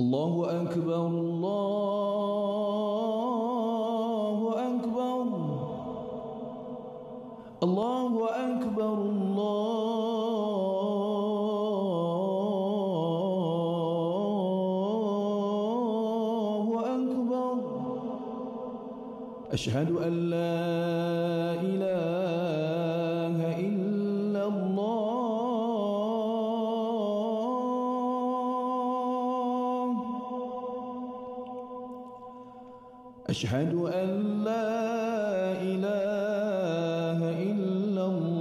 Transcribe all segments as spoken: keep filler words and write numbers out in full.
الله أكبر الله أكبر الله أكبر الله أكبر. أشهد أن لا إله إلا الله. أشهد أن لا إله إلا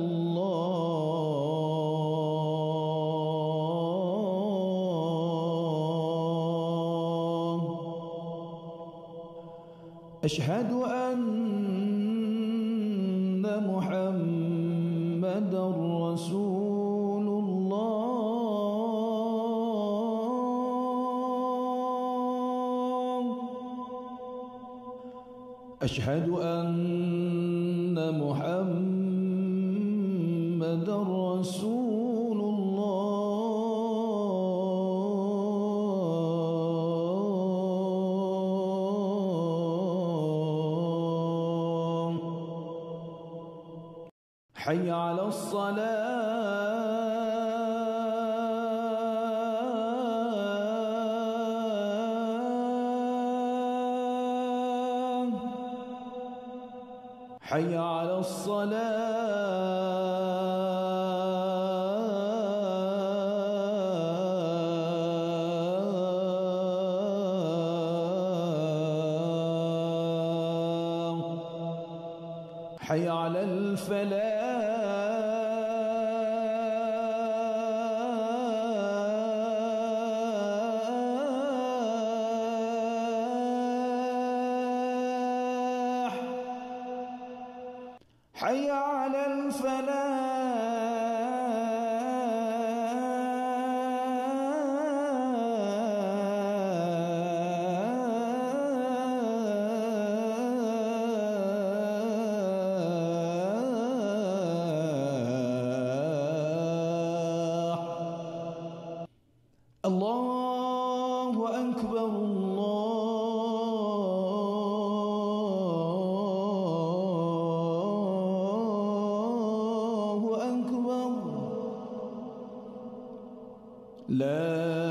الله. أشهد أن محمدًا رسول الله. أشهد أن محمدًا رسول الله. حي على الصلاة. حي على الصلاة. حي على الفلاح. حي على الفلاح. الله أكبر الله أكبر. لا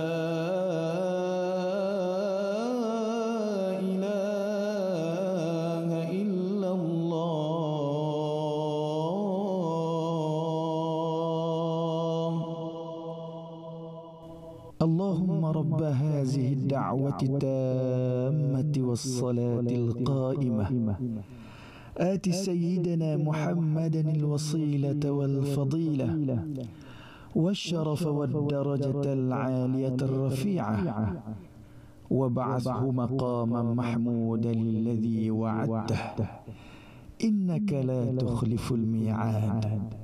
إله إلا الله. اللهم رب هذه الدعوة التامة والصلاة القائمة آت سيدنا محمدا الوسيلة والفضيلة والشرف والدرجة العالية الرفيعة وابعثه مقاما محمودا الذي وعدته إنك لا تخلف الميعاد.